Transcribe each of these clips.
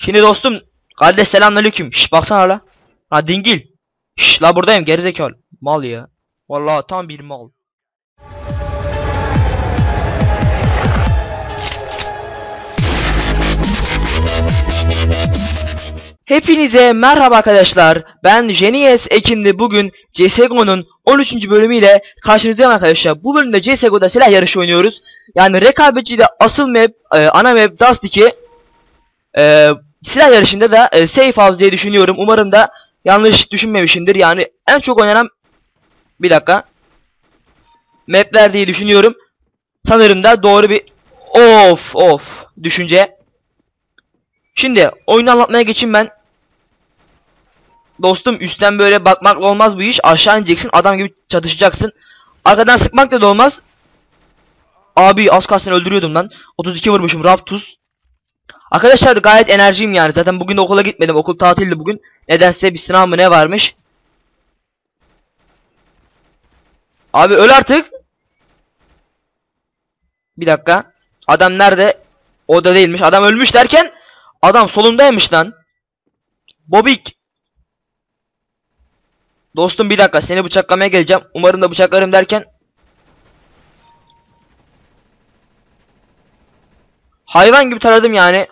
Şimdi dostum, kardeş selamünaleyküm. Şş baksana la. Ha dingil. Şş la buradayım gerizekalı. Mal ya. Vallahi tam bir mal. Hepinize merhaba arkadaşlar. Ben Genies Ekin'de bugün CSGO'nun 13. bölümüyle karşınızdayım arkadaşlar. Bu bölümde CSGO'da silah yarışı oynuyoruz. Yani rekabetçi de asıl map, ana map Dust 2. Silah yarışında da Safe House diye düşünüyorum. Umarım da yanlış düşünmemişimdir. Yani en çok oynanan bir dakika mapler diye düşünüyorum. Sanırım da doğru bir of düşünce. Şimdi oyunu anlatmaya geçeyim ben. Dostum üstten böyle bakmakla olmaz bu iş. Aşağı ineceksin, adam gibi çatışacaksın. Arkadan sıkmakla da olmaz. Abi az kalsın öldürüyordum lan. 32 vurmuşum Raptus. Arkadaşlar gayet enerjiyim yani. Zaten bugün de okula gitmedim. Okul tatildi bugün. Nedense bir sınav mı ne varmış. Abi öl artık. Bir dakika. Adam nerede? O da değilmiş. Adam ölmüş derken adam solundaymış lan. Bobik. Dostum bir dakika, seni bıçaklamaya geleceğim. Umarım da bıçaklarım derken. Hayvan gibi taradım yani.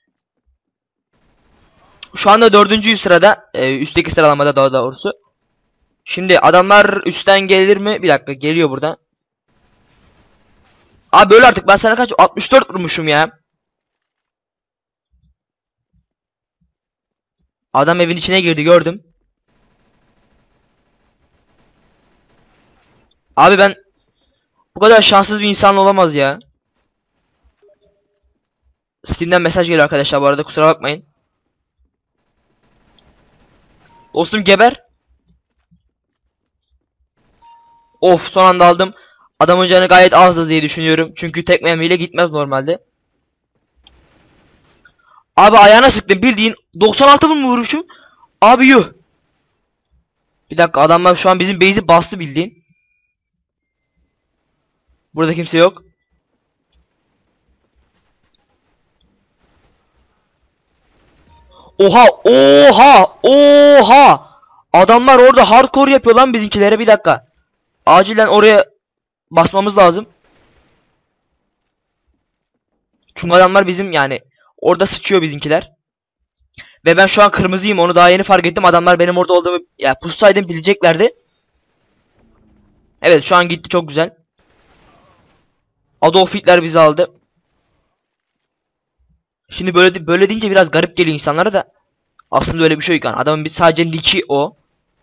Şu anda 4. sırada. Üstteki sıralamada daha doğrusu. Şimdi adamlar üstten gelir mi? Bir dakika, geliyor burada. Abi böyle artık, ben sana kaç 64 vurmuşum ya. Adam evin içine girdi, gördüm. Abi ben bu kadar şanssız bir insan olamaz ya. Steam'den mesaj geliyor arkadaşlar bu arada, kusura bakmayın. Dostum geber. Of, son anda aldım. Adamın canı gayet azdı diye düşünüyorum. Çünkü tek mermiyle gitmez normalde. Abi ayağına sıktım bildiğin. 96 mı vurmuşum? Abi yuh. Bir dakika, adamlar şu an bizim base'i bastı bildiğin. Burada kimse yok. Oha. Adamlar orada hardcore yapıyor lan bizimkilere, bir dakika. Acilen oraya basmamız lazım. Çünkü adamlar bizim yani orada sıçıyor bizimkiler. Ve ben şu an kırmızıyım, onu daha yeni fark ettim. Adamlar benim orada olduğumu ya pussaydım bileceklerdi. Evet şu an gitti, çok güzel. Adolf Hitler bizi aldı. Şimdi böyle deyince biraz garip geliyor insanlara da. Aslında öyle bir şey yok yani. Adamın sadece nick'i o.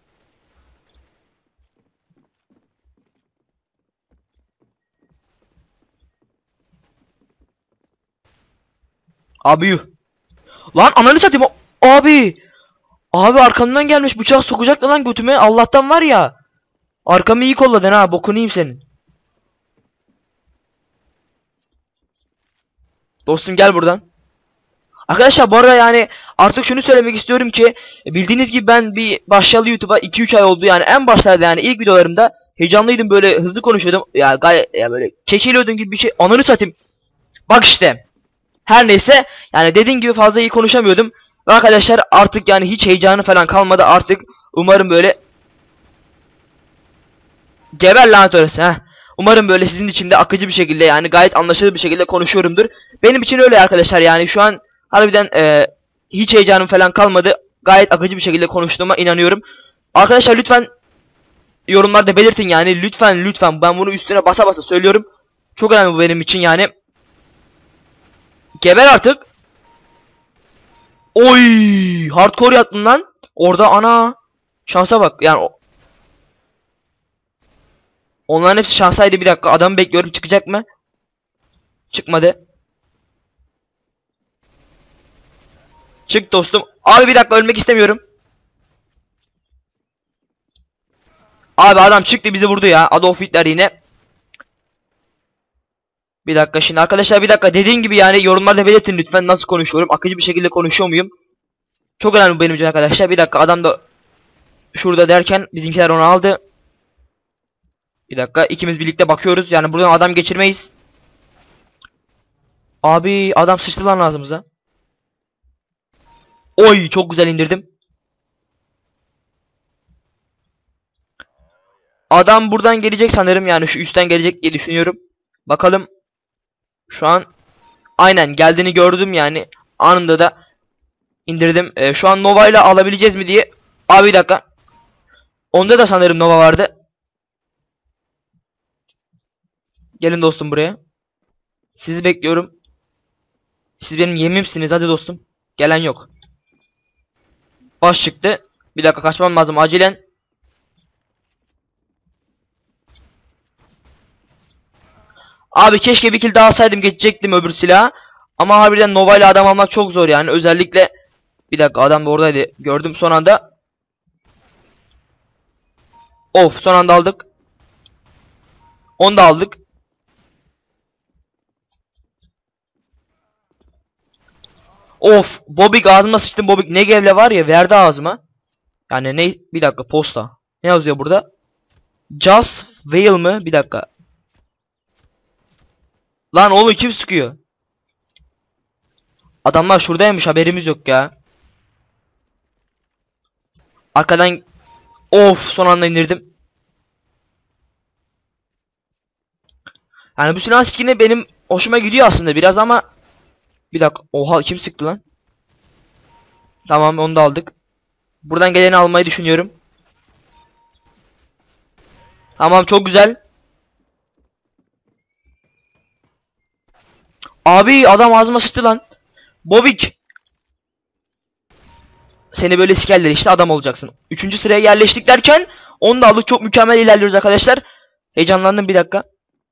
Abi yuh. Lan ananı satayım. Abi. Abi arkamdan gelmiş, bıçağı sokacaktı lan götüme. Allah'tan var ya. Arkamı iyi kolladın ha, bokunu yiyeyim senin. Dostum gel buradan. Arkadaşlar bu arada yani artık şunu söylemek istiyorum ki bildiğiniz gibi ben bir başlayalı YouTube'a 2-3 ay oldu yani. En başlarda yani ilk videolarımda heyecanlıydım, böyle hızlı konuşuyordum ya, gayet ya böyle kekeliyordum gibi bir şey. Ananı satayım. Bak işte. Her neyse yani dediğim gibi fazla iyi konuşamıyordum. Ve arkadaşlar artık yani hiç heyecanı falan kalmadı artık. Umarım böyle geber lanet olası ha. Umarım böyle sizin için de akıcı bir şekilde yani gayet anlaşılır bir şekilde konuşuyorumdur. Benim için öyle arkadaşlar, yani şu an harbiden hiç heyecanım falan kalmadı. Gayet akıcı bir şekilde konuştuğuma inanıyorum. Arkadaşlar lütfen yorumlarda belirtin yani, lütfen ben bunu üstüne basa basa söylüyorum. Çok önemli bu benim için yani. Geber artık. Oy, hardcore yattın lan. Orada ana. Şansa bak yani. Onların hepsi şansaydı, bir dakika adamı bekliyorum, çıkacak mı? Çıkmadı. Çık dostum. Abi bir dakika, ölmek istemiyorum. Abi adam çıktı, bizi vurdu ya. Adolf Hitler yine. Bir dakika şimdi arkadaşlar, bir dakika, dediğim gibi yani yorumlarda belirtin lütfen nasıl konuşuyorum. Akıcı bir şekilde konuşuyor muyum? Çok önemli benim için arkadaşlar. Bir dakika, adam da şurada derken bizimkiler onu aldı. Bir dakika, ikimiz birlikte bakıyoruz. Yani buradan adam geçirmeyiz. Abi adam sıçtı lan ağzımıza. Oy çok güzel indirdim. Adam buradan gelecek sanırım, yani şu üstten gelecek diye düşünüyorum. Bakalım. Şu an aynen geldiğini gördüm yani. Anında da indirdim. Şu an Nova ile alabileceğiz mi diye. Abi bir dakika. Onda da sanırım Nova vardı. Gelin dostum buraya. Sizi bekliyorum. Siz benim yemimsiniz, hadi dostum. Gelen yok. Baş çıktı. Bir dakika, kaçmam lazım acilen. Abi keşke bir kill daha alsaydım, geçecektim öbür silaha. Ama harbiden Nova ile adam almak çok zor yani. Özellikle bir dakika, adam da oradaydı. Gördüm son anda. Of, son anda aldık. Onu da aldık. Of, Bobik ağzıma sıçtım. Bobik ne gevle var ya, verdi ağzıma. Yani ne, bir dakika, posta. Ne yazıyor burada? Just Whale mı? Bir dakika. Lan oğlum kim sıkıyor? Adamlar şuradaymış, haberimiz yok ya. Arkadan of, son anda indirdim. Yani bu silah skin'i benim hoşuma gidiyor aslında biraz ama bir dakika, oha kim sıktı lan? Tamam, onu da aldık. Buradan geleni almayı düşünüyorum. Tamam, çok güzel. Abi adam ağzıma sıçtı lan. Bobik. Seni böyle sikerler işte, adam olacaksın. 3. sıraya yerleştik derken onu da aldık. Çok mükemmel ilerliyoruz arkadaşlar. Heyecanlandım, bir dakika.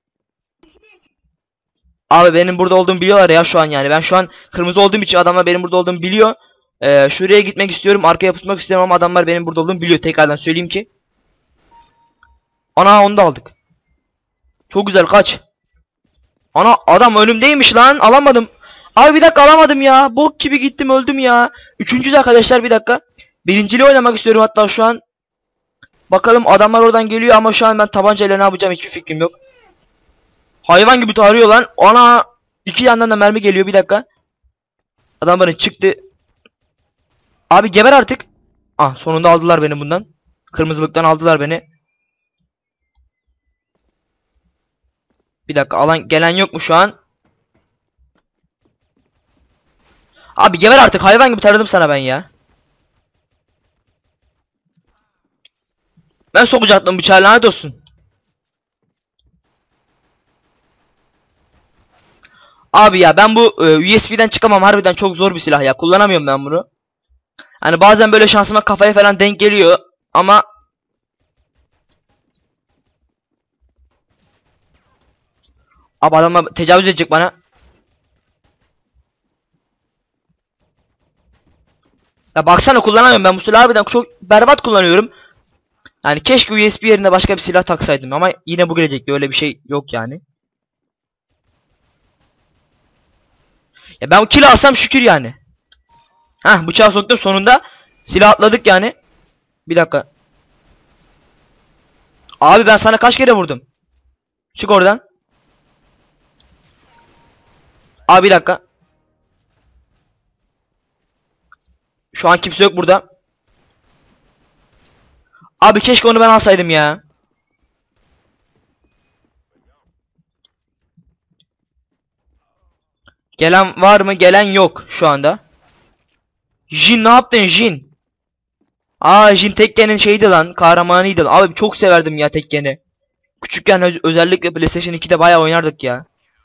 Abi benim burada olduğumu biliyorlar ya şu an yani. Ben şu an kırmızı olduğum için adamlar benim burada olduğumu biliyor. Şuraya gitmek istiyorum. Arkaya pusmak istiyorum ama adamlar benim burada olduğumu biliyor. Tekrardan söyleyeyim ki. Ana, onu da aldık. Çok güzel, kaç. Ana, adam önümdeymiş lan. Alamadım. Abi bir dakika, alamadım ya. Bok gibi gittim, öldüm ya. 3. arkadaşlar, bir dakika. Birinciliği oynamak istiyorum hatta şu an. Bakalım, adamlar oradan geliyor ama şu an ben tabancayla ne yapacağım hiçbir fikrim yok. Hayvan gibi tarıyor lan. Ana, iki yandan da mermi geliyor, bir dakika. Adamların çıktı. Abi geber artık. Ah, sonunda aldılar beni bundan. Kırmızılıktan aldılar beni. Bir dakika, alan gelen yok mu şu an? Abi geber artık, hayvan gibi taradım sana ben ya. Ben sokacaktım bıçağı, lanet olsun. Abi ya ben bu USB'den çıkamam, harbiden çok zor bir silah ya, kullanamıyorum ben bunu. Hani bazen böyle şansıma kafaya falan denk geliyor ama abi adamlar tecavüz edecek bana. Ya baksana, kullanamıyorum ben bu silahı, harbiden çok berbat kullanıyorum. Yani keşke USB yerine başka bir silah taksaydım ama yine bu gelecekti, öyle bir şey yok yani. Ya ben kill alsam şükür yani. Hah, bıçağı soktum sonunda. Silah atladık yani. Bir dakika. Abi ben sana kaç kere vurdum? Çık oradan. Abi bir dakika. Şu an kimse yok burada. Abi keşke onu ben alsaydım ya. Gelen var mı? Gelen yok şu anda. Jin, ne yaptın Jin? Aa, Jin Tekken'in şeydi lan, kahramanıydı. Abi çok severdim ya Tekken'i. Küçükken özellikle PlayStation 2'de bayağı oynardık ya.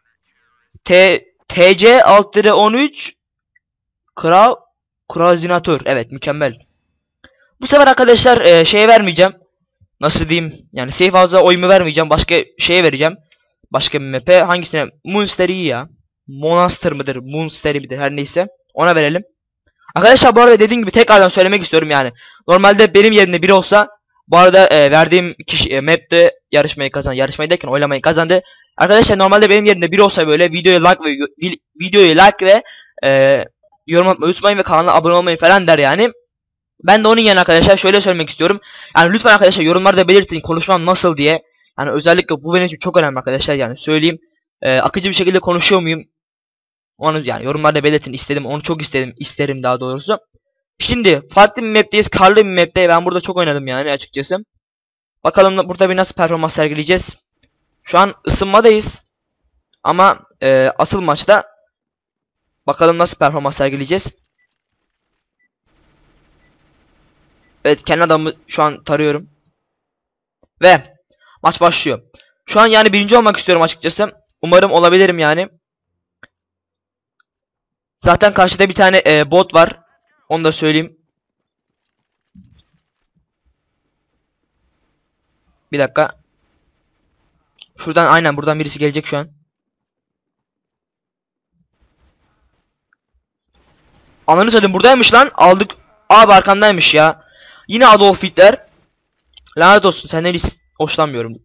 TC 13 Kral Kralzinatör. Evet, mükemmel. Bu sefer arkadaşlar şeye vermeyeceğim. Nasıl diyeyim? Yani Safe House'a oyumu vermeyeceğim. Başka şeye vereceğim. Başka bir map'e. Hangisine? Monster iyi ya. Monster mıdır? Monster midir? Her neyse. Ona verelim. Arkadaşlar bu arada dediğim gibi tekrardan söylemek istiyorum yani. Normalde benim yerimde biri olsa bu arada verdiğim kişi map'te yarışmayı kazandı. Yarışmayı derken oylamayı kazandı. Arkadaşlar normalde benim yerimde biri olsa böyle videoyu like ve yorum atmayı unutmayın ve kanala abone olmayı falan der yani. Ben de onun yerine arkadaşlar şöyle söylemek istiyorum. Yani lütfen arkadaşlar yorumlarda belirtin konuşmam nasıl diye. Yani özellikle bu benim için çok önemli arkadaşlar, yani söyleyeyim. Akıcı bir şekilde konuşuyor muyum? Onu yani yorumlarda belirtin istedim. Onu çok isterim daha doğrusu. Şimdi farklı bir map'teyiz. Karlı bir map'te. Ben burada çok oynadım yani açıkçası. Bakalım burada bir nasıl performans sergileyeceğiz. Şu an ısınmadayız. Ama asıl maçta bakalım nasıl performans sergileyeceğiz. Evet, kendi adamımı şu an tarıyorum. Ve maç başlıyor. Şu an yani birinci olmak istiyorum açıkçası. Umarım olabilirim yani. Zaten karşıda bir tane bot var. Onu da söyleyeyim. Bir dakika. Şuradan, aynen buradan birisi gelecek şu an. Ananı satayım, buradaymış lan. Aldık. Abi arkamdaymış ya. Yine Adolf Hitler. Lanet olsun, senden hiç hoşlanmıyorum.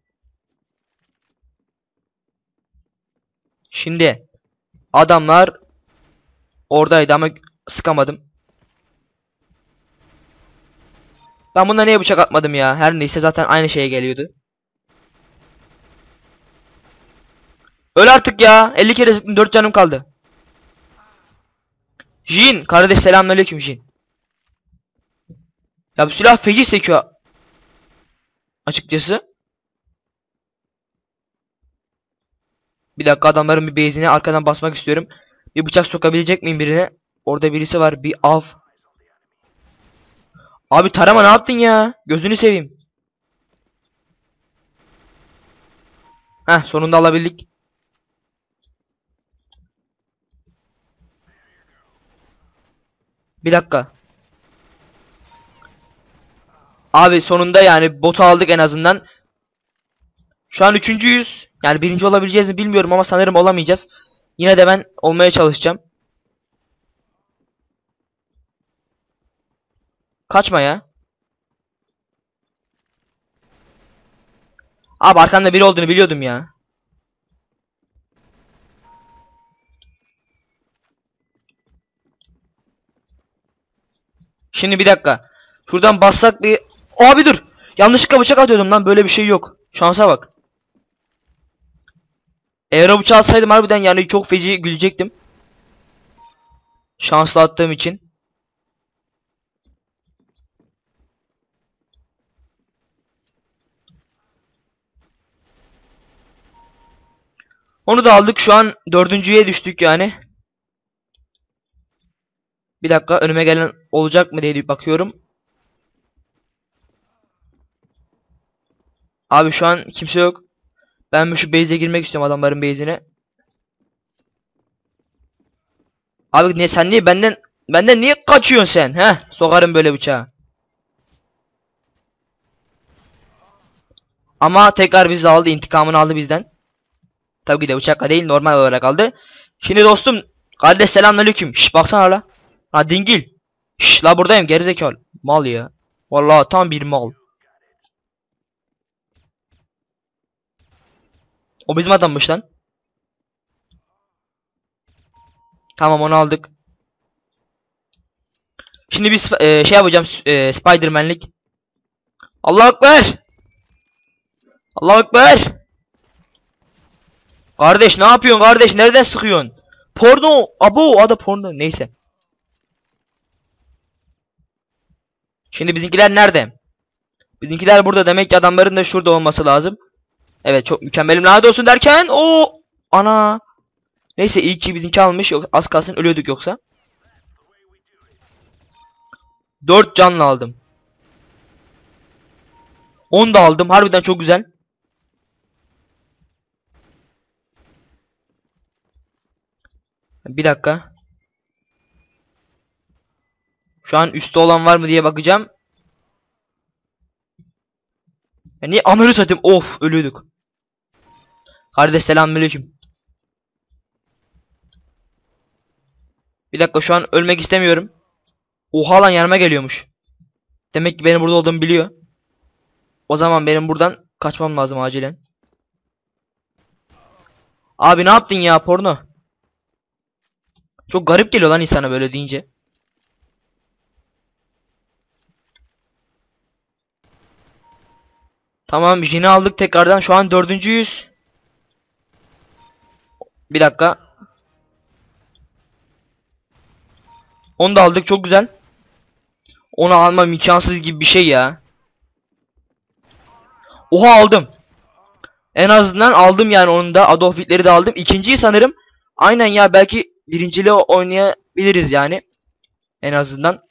Şimdi adamlar oradaydı ama sıkamadım. Ben buna niye bıçak atmadım ya? Her neyse, zaten aynı şeye geliyordu. Öl artık ya. 50 kere sıktım, 4 canım kaldı. Jin kardeş, selamünaleyküm Jin. Ya bu silah feci sekiyor açıkçası. Bir dakika, adamların bir base'ine arkadan basmak istiyorum. Bir bıçak sokabilecek miyim birine? Orada birisi var, bir av. Abi tarama, ne yaptın ya? Gözünü seveyim. Heh, sonunda alabildik. Bir dakika. Abi sonunda yani botu aldık en azından. Şu an üçüncüyüz. Yani birinci olabileceğiz mi bilmiyorum ama sanırım olamayacağız. Yine de ben olmaya çalışacağım. Kaçma ya. Abi arkanda biri olduğunu biliyordum ya. Şimdi bir dakika. Şuradan bassak bir... Abi dur. Yanlışlıkla bıçak atıyordum lan. Böyle bir şey yok. Şansa bak. Eğer o bıçağı atsaydım harbiden yani çok feci gülecektim. Şanslı attığım için. Onu da aldık. Şu an dördüncüye düştük yani. Bir dakika, önüme gelen olacak mı diye bakıyorum. Abi şu an kimse yok. Ben şu base'e girmek istiyorum, adamların base'ine. Abi ne, sen niye benden niye kaçıyorsun sen? He? Sokarım böyle bıçağı. Ama tekrar bizi aldı, intikamını aldı bizden. Tabii ki de bıçakla değil, normal olarak aldı. Şimdi dostum, kardeş selamünaleyküm. Şş, baksana la. Ha dingil. Şş, la buradayım gerizekalı. Mal ya. Vallahi tam bir mal. O bizim adammış lan. Tamam, onu aldık. Şimdi bir şey yapacağım, Spiderman'lik. Allahu Ekber. Allahu Ekber. Kardeş ne yapıyorsun kardeş? Nereden sıkıyorsun? Porno. Abo, adı porno. Neyse. Şimdi bizimkiler nerede? Bizimkiler burada, demek ki adamların da şurada olması lazım. Evet, çok mükemmelim, lanet olsun derken o ana. Neyse, iyi ki bizimki almış, yok az kalsın ölüyorduk yoksa. 4 canlı aldım. 10 da aldım, harbiden çok güzel. Bir dakika. Şu an üstte olan var mı diye bakacağım. Niye amını satayım, of ölüyorduk. Kardeş selamünaleyküm. Bir dakika, şu an ölmek istemiyorum. Oha lan, yanıma geliyormuş. Demek ki benim burada olduğumu biliyor. O zaman benim buradan kaçmam lazım acilen. Abi ne yaptın ya, porno? Çok garip geliyor lan insana böyle deyince. Tamam, Jin'i aldık tekrardan, şu an dördüncüyüz. Bir dakika. Onu da aldık, çok güzel. Onu almam imkansız gibi bir şey ya. Oha aldım. En azından aldım yani onu da. Adolf Hitler'i de aldım. İkinciyi sanırım. Aynen ya, belki birinciliği oynayabiliriz yani. En azından.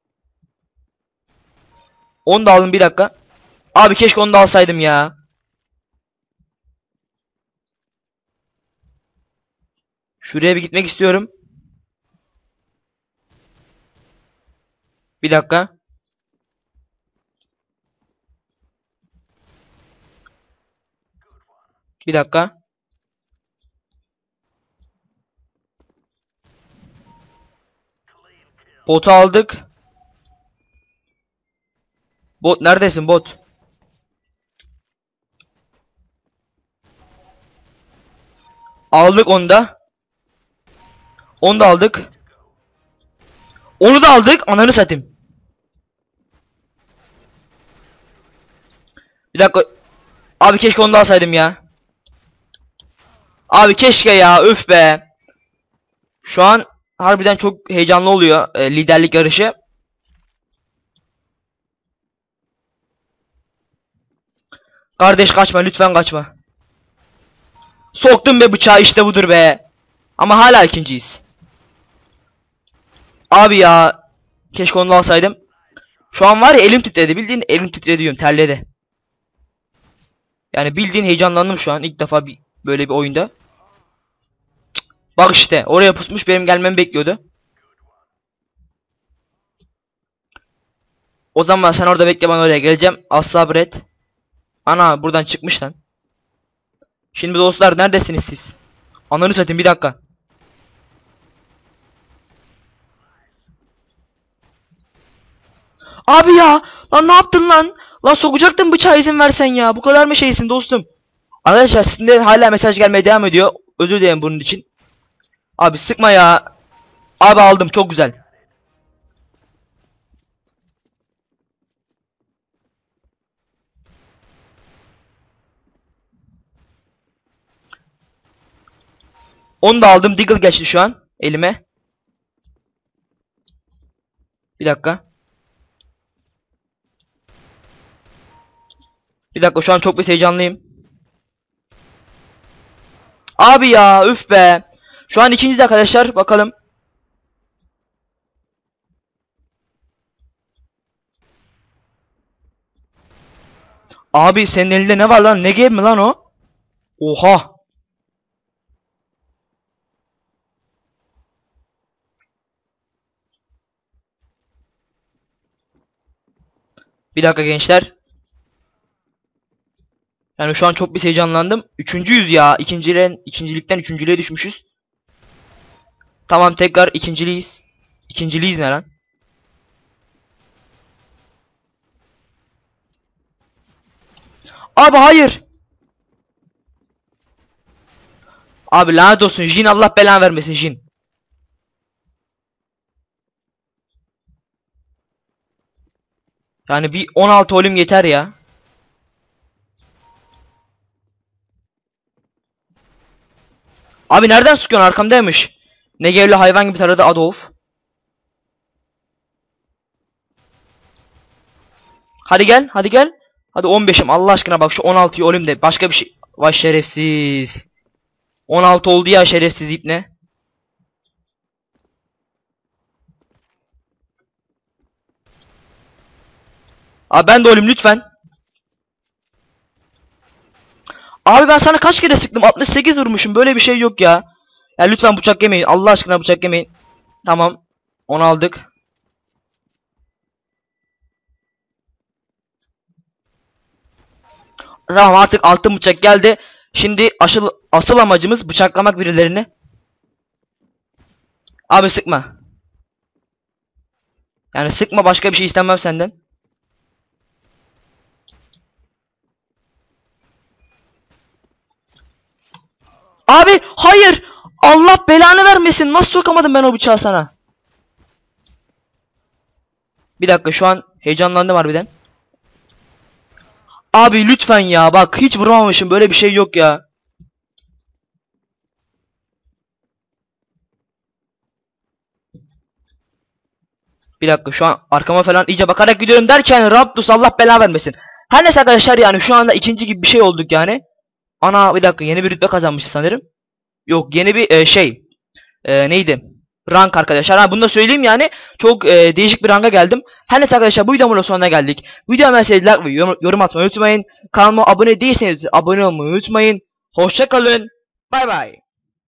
Onu da aldım, bir dakika. Abi keşke onu da alsaydım ya. Şuraya bir gitmek istiyorum. Bir dakika. Bir dakika. Botu aldık. Bot neredesin bot? Aldık onu da. Onu da aldık. Onu da aldık. Ananı satayım. Bir dakika. Abi keşke onu da alsaydım ya. Abi keşke ya. Üf be. Şu an harbiden çok heyecanlı oluyor liderlik yarışı. Kardeş kaçma, lütfen kaçma. Soktum be bıçağı, işte budur be. Ama hala ikinciyiz. Abi ya. Keşke onu da alsaydım. Şu an var ya, elim titredi. Bildiğin elim titredi diyorum, terledi. Yani bildiğin heyecanlandım şu an. İlk defa böyle bir oyunda. Bak işte oraya pusmuş, benim gelmemi bekliyordu. O zaman sen orada bekle, ben oraya geleceğim. Az sabret. Ana buradan çıkmış lan. Şimdi dostlar neredesiniz siz? Ananı satayım, bir dakika. Abi ya. Lan ne yaptın lan? Lan sokacaktın bıçağı, izin versen ya. Bu kadar mı şeysin dostum? Arkadaşlar sizde hala mesaj gelmeye devam ediyor. Özür dilerim bunun için. Abi sıkma ya. Abi aldım, çok güzel. Onu da aldım. Deagle geçti şu an elime. Bir dakika. Bir dakika, şu an çok bir heyecanlıyım. Abi ya üf be. Şu an ikinciyiz arkadaşlar, bakalım. Abi senin elinde ne var lan? Ne game mi lan o? Oha. Bir dakika gençler. Yani şu an çok bir heyecanlandım. Üçüncüyüz ya. İkincilikten üçüncülüğe düşmüşüz. Tamam, tekrar ikinciliyiz. İkinciliyiz ne lan? Abi hayır. Abi lanet olsun Jin, Allah belanı vermesin Jin. Yani bir 16 olim yeter ya. Abi nereden sıkıyorsun, arkamdaymış. Ne gevli hayvan gibi taradı Adolf. Hadi gel, hadi gel. Hadi 15'im Allah aşkına, bak şu 16'yı olayım de başka bir şey. Vay şerefsiz. 16 oldu ya, şerefsiz ipne. Abi ben de olayım lütfen. Abi ben sana kaç kere sıktım? 68 vurmuşum. Böyle bir şey yok ya. Ya lütfen bıçak yemeyin. Allah aşkına bıçak yemeyin. Tamam. Onu aldık. Tamam, artık altın bıçak geldi. Şimdi asıl amacımız bıçaklamak birilerini. Abi sıkma. Yani sıkma, başka bir şey istemem senden. Abi hayır. Allah belanı vermesin. Nasıl sokamadım ben o bıçağı sana? Bir dakika, şu an heyecanlandım harbiden. Abi lütfen ya, bak hiç vuramamışım, böyle bir şey yok ya. Bir dakika, şu an arkama falan iyice bakarak gidiyorum derken Raptus Allah bela vermesin. Her neyse arkadaşlar, yani şu anda ikinci gibi bir şey olduk yani. Ana bir dakika, yeni bir rütbe kazanmışız sanırım. Yok, yeni bir neydi? Rank arkadaşlar. Ha, bunu da söyleyeyim yani. Çok değişik bir ranga geldim. Her neyse arkadaşlar, bu videomun sonuna geldik. Videomu like ve yorum atmayı unutmayın. Kanalıma abone değilseniz abone olmayı unutmayın. Hoşça kalın. Bay bay.